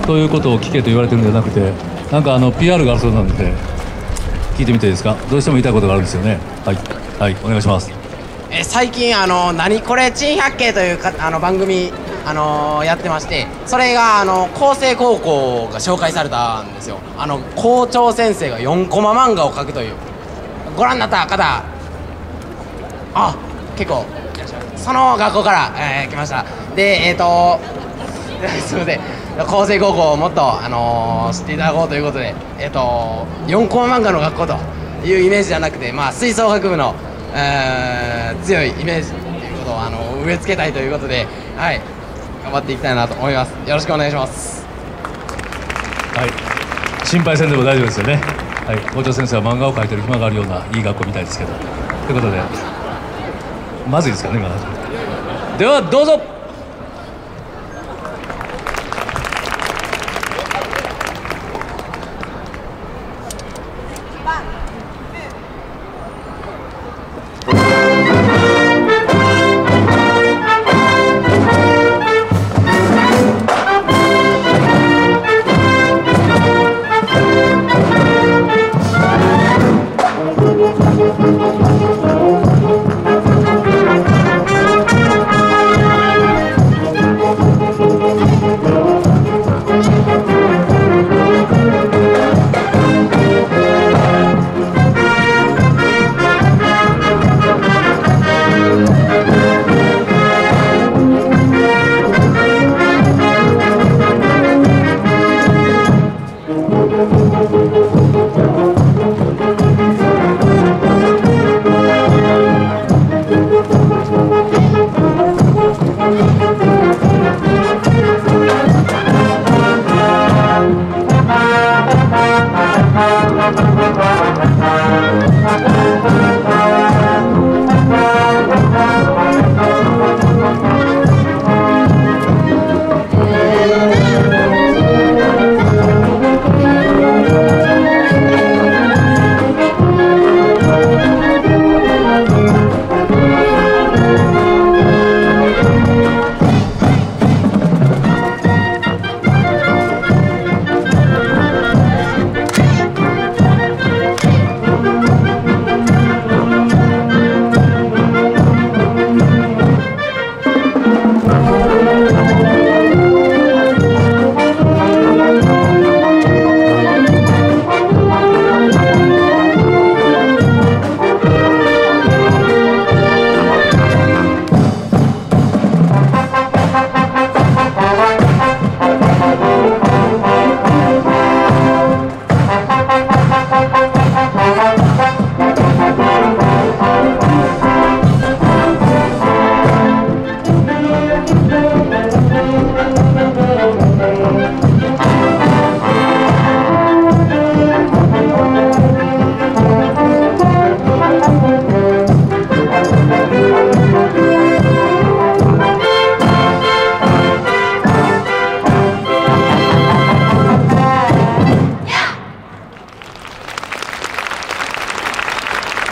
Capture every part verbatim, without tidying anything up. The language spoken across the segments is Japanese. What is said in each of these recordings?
ということを聞けと言われてるんじゃなくて、なんかあの ピーアール があるそうなので聞いてみていいですか。どうしても言いたいことがあるんですよね。はい、はい、お願いします。 え最近あの何これ珍百景というかあの番組あのー、やってまして、それがあの厚生高校が紹介されたんですよ。あの校長先生がよんコマ漫画を描くという。ご覧になった方、あ、結構いらっしゃる。その学校から、えー、来ました。で、えっ、ー、とすみません、厚生高校をもっと、あのー、知っていただこうということで、えっ、ー、とよんコマ漫画の学校というイメージじゃなくて、まあ、吹奏楽部の、えー、強いイメージということを、あのー、植え付けたいということで、はい、頑張っていきたいなと思います。よろしくお願いします。 はい、心配せんでも大丈夫ですよね。はい、校長先生は漫画を描いてる暇があるようないい学校みたいですけど、ということでまずいですかね今。ではどうぞ。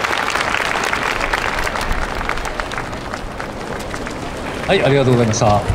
はい、ありがとうございました。